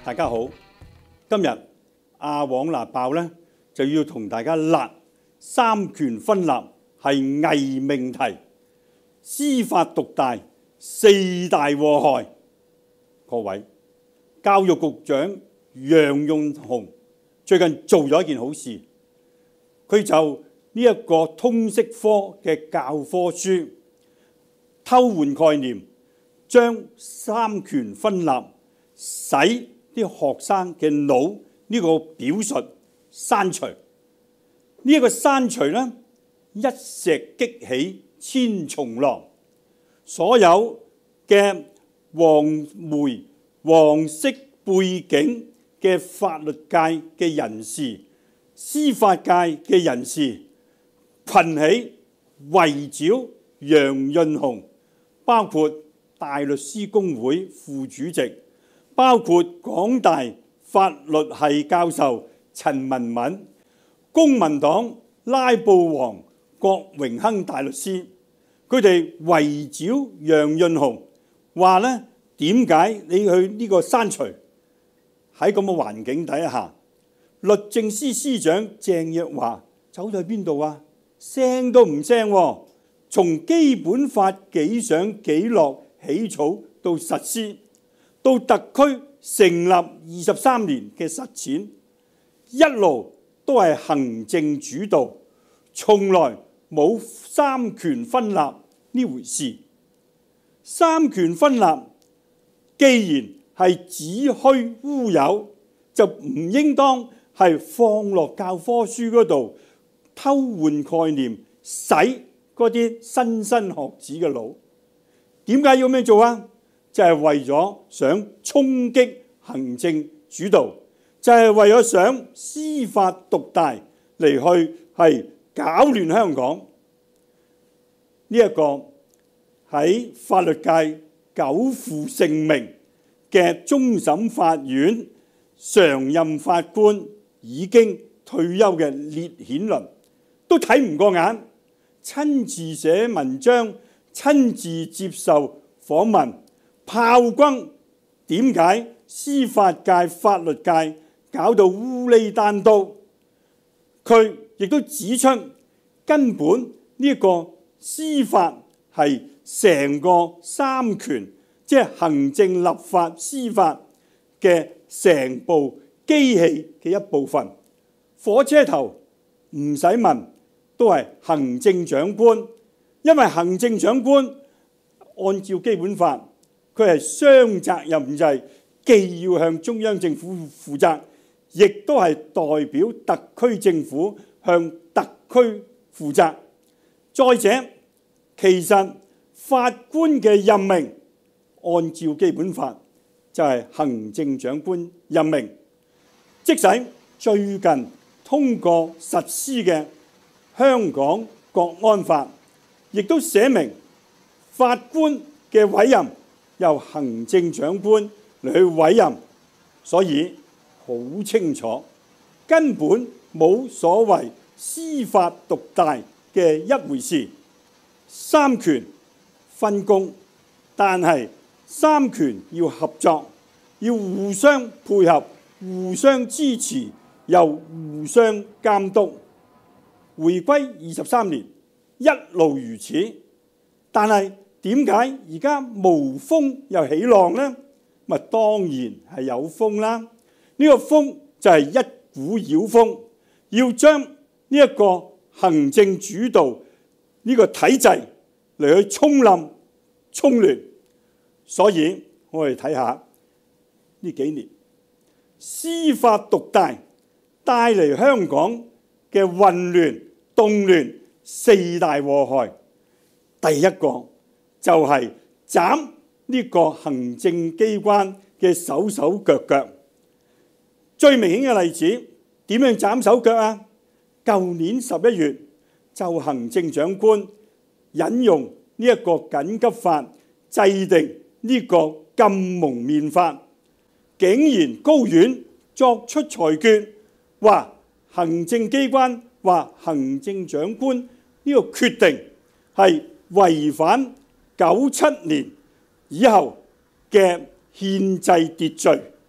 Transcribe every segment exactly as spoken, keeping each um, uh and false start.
大家好，今日阿黃立爆咧就要同大家辣三權分立係偽命題，司法獨大四大禍害。各位，教育局長楊潤雄最近做咗一件好事，佢就呢一個通識科嘅教科書偷換概念，將三權分立使啲學生嘅腦呢個表述刪除。呢、這、一個刪除呢，一石激起千重浪，所有嘅黃媒黃色背景嘅法律界嘅人士、司法界嘅人士群起圍剿楊潤雄，包括大律師公會副主席，包括港大法律系教授陳文敏、公民黨拉布王郭榮鏗大律師，佢哋圍剿楊潤雄，話呢點解你去呢個刪除？喺咁嘅環境底下，律政司司長鄭若驊走咗去邊度啊？聲都唔聲喎！從基本法幾上幾落起草到實施，到特區成立二十三年嘅實踐，一路都係行政主導，從來冇三權分立呢回事。三權分立既然係子虛烏有，就唔應當係放落教科書嗰度偷換概念，洗嗰啲莘莘學子嘅腦。點解要咁樣做啊？就係為咗想衝擊行政主導，就係為咗想司法獨大嚟去係搞亂香港。呢一個喺法律界久負盛名嘅終審法院常任法官已經退休嘅列顯倫都睇唔過眼，親自寫文章，親自接受訪問，炮轟點解司法界、法律界搞到烏哩單刀。佢亦都指出，根本呢一個司法係成個三權，即係行政、立法、司法嘅成部機器嘅一部分。火車頭唔使問，都係行政長官，因為行政長官按照基本法，佢係雙責任制，既要向中央政府負責，亦都係代表特區政府向特區負責。再者，其實法官嘅任命按照基本法就係行政長官任命，即使最近通過實施嘅香港國安法，亦都寫明法官嘅委任由行政長官嚟去委任，所以好清楚，根本冇所謂司法獨大嘅一回事。三權分工，但係三權要合作，要互相配合、互相支持，又互相監督。回歸二十三年一路如此，但係點解而家無風又起浪呢？咪當然係有風啦！呢、這個風就係一股妖風，要將呢一個行政主導呢個體制嚟去沖冧、沖亂。所以我哋睇下呢幾年司法獨大帶嚟香港嘅混亂、動亂四大禍害。第一個就係斬呢個行政機關嘅手手腳腳。最明顯嘅例子點樣斬手腳啊？舊年十一月就行政長官引用呢一個緊急法制定呢個禁蒙面法，竟然高院作出裁決，話行政機關話行政長官呢個決定係違反九七年以後嘅憲制秩序，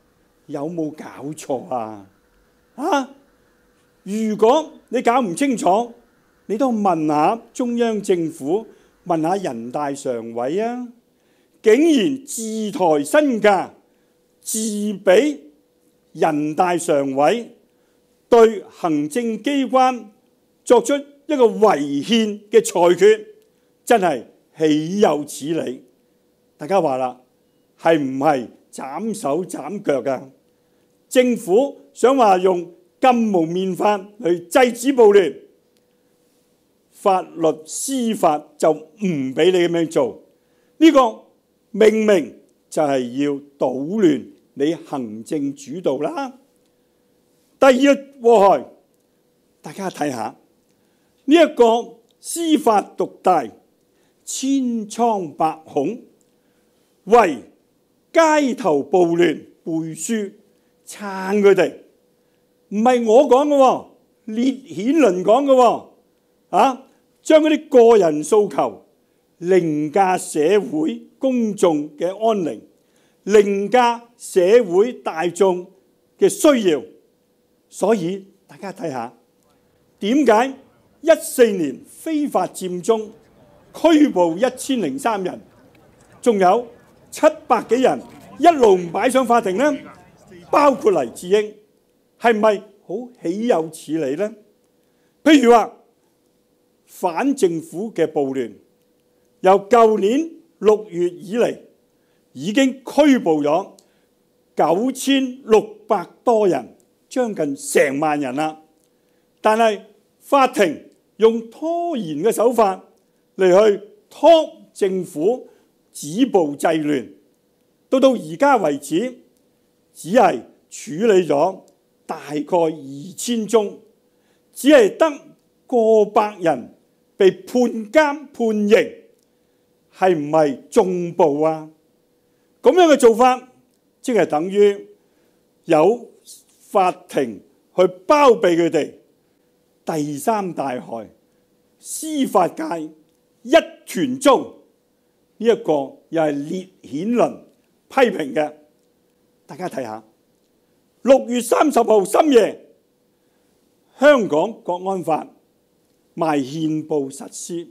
有冇搞錯啊？啊！如果你搞唔清楚，你都問下中央政府，問下人大常委啊！竟然自抬身價，自俾人大常委對行政機關作出一個違憲嘅裁決，真係豈有此理！大家話啦，係唔係斬手斬腳㗎？政府想話用禁蒙面法去制止暴亂，法律司法就唔俾你咁樣做。呢個明明就係要搗亂你行政主導啦。第二個禍害，大家睇下呢一個司法獨大，千瘡百孔，為街頭暴亂背書撐佢哋，唔係我講嘅喎，列顯倫講嘅喎，啊，將嗰啲個人訴求凌駕社會公眾嘅安寧，凌駕社會大眾嘅需要。所以大家睇下點解一四年非法佔中拘捕一千零三人，仲有七百幾人一路唔擺上法庭呢？包括黎智英，係唔係好豈有此理呢？譬如話反政府嘅暴亂，由舊年六月以嚟已經拘捕咗九千六百多人，將近成萬人啦。但係法庭用拖延嘅手法嚟去拖政府止暴制亂，到到而家為止，只係處理咗大概二千宗，只係得過百人被判監判刑，係唔係縱暴啊？咁樣嘅做法，即係等於有法庭去包庇佢哋。第三大害，司法界一團糟，呢、這、一個又係列顯倫批評嘅。大家睇下，六月三十號深夜，香港國安法邁憲報實施，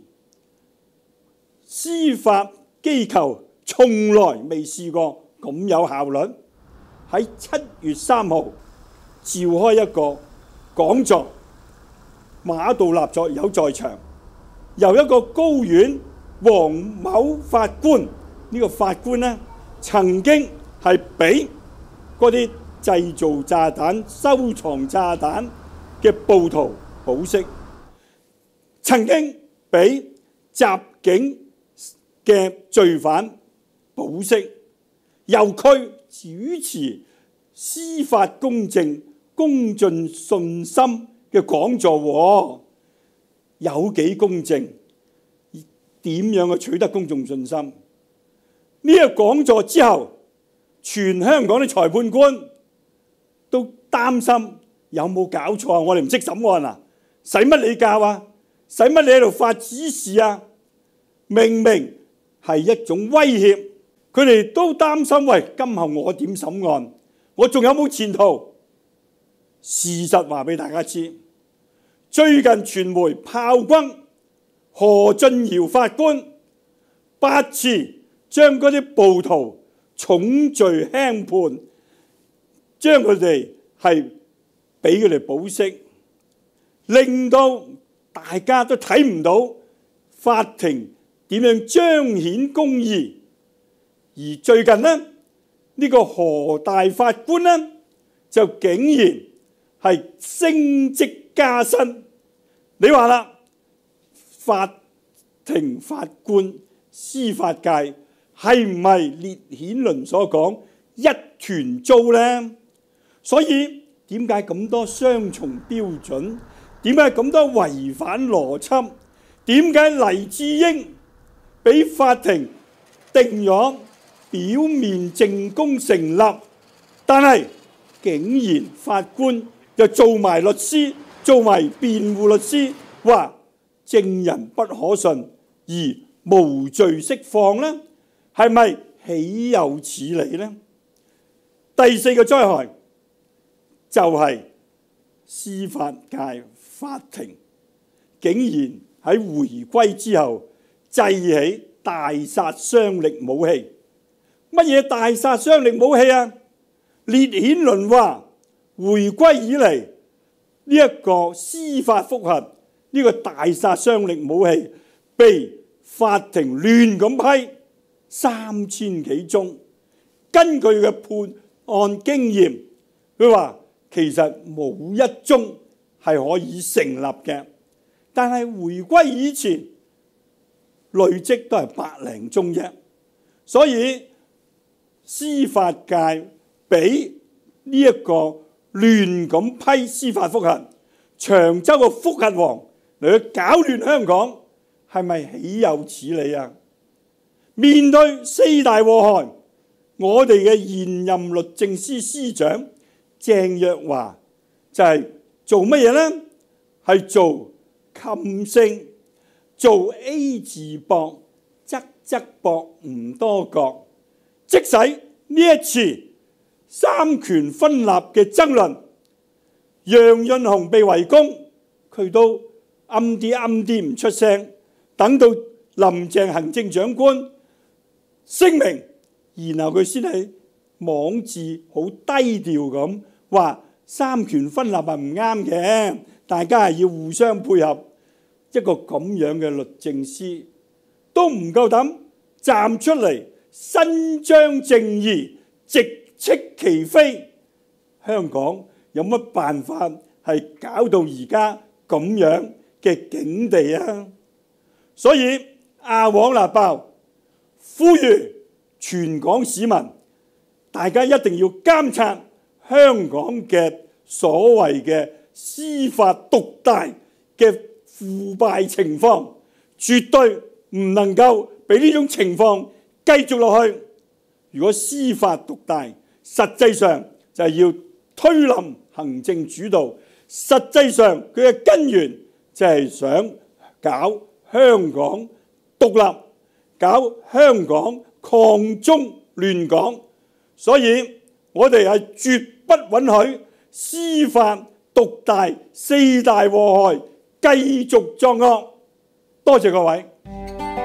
司法機構從來未試過咁有效率。喺七月三號召開一個講座，馬道立作有在場，由一個高院黃某法官，呢、這個法官呢曾經係俾嗰啲製造炸彈、收藏炸彈嘅暴徒保釋，曾經俾襲警嘅罪犯保釋，由佢主持司法公正、公盡信心嘅講座，有幾公正？點樣去取得公眾信心？呢個講座之後，全香港啲裁判官都擔心有冇搞錯啊！我哋唔識審案啊，使乜你教啊？使乜你喺度發指示啊？明明係一種威脅，佢哋都擔心，喂，今後我點審案？我仲有冇前途？事實話俾大家知，最近傳媒炮轟何俊堯法官，八次將嗰啲暴徒重罪輕判，將佢哋係俾佢哋保釋，令到大家都睇唔到法庭點樣彰顯公義。而最近呢，呢、呢個何大法官呢，就竟然係升職加薪。你話啦，法庭法官、司法界係唔係列顯倫所講一團糟呢？所以點解咁多雙重標準？點解咁多違反邏輯？點解黎智英俾法庭定咗表面證供成立，但係竟然法官又做埋律師、做埋辯護律師，話證人不可信而無罪釋放呢？係咪豈有此理呢？ 第四個災害就係司法界法庭竟然喺回歸之後製起大殺傷力武器。乜嘢大殺傷力武器啊？列顯倫話回歸以嚟呢一個司法覆核呢個大殺傷力武器被法庭亂咁批三千幾宗，根據嘅判案經驗，佢話其實冇一宗係可以成立嘅，但係回歸以前累積都係百零宗啫。所以司法界俾呢一個亂咁批司法覆核，長洲嘅覆核王嚟去搞亂香港，係咪豈有此理啊？面對四大禍害，我哋嘅現任律政司司長鄭若驊就係做乜嘢呢？係做噤聲，做 A 字膊，側側膊唔多覺，即使呢一次三權分立嘅爭論，楊潤雄被圍攻，佢都暗啲暗啲唔出聲，等到林鄭行政長官聲明，然後佢先係網誌好低調咁話三權分立係唔啱嘅，大家係要互相配合。一個咁樣嘅律政司都唔夠膽站出嚟伸張正義，直斥其非，香港有乜辦法係搞到而家咁樣嘅境地啊？所以阿黃立爆呼籲全港市民，大家一定要監察香港嘅所謂嘅司法獨大嘅腐敗情況，絕對唔能夠俾呢種情況繼續落去。如果司法獨大，實際上就係要推冧行政主導，實際上佢嘅根源就係想搞香港獨立，搞香港抗中亂港。所以我哋係絕不允許司法獨大四大禍害繼續作惡。多謝各位。